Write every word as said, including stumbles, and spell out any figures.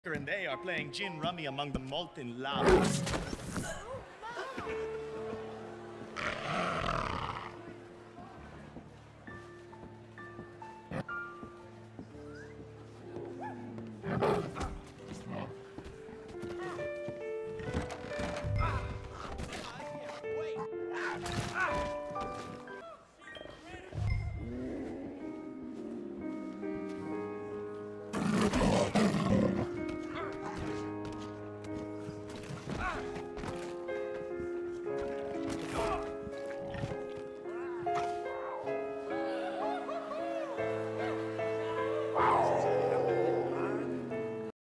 and they are playing gin rummy among the molten lavas.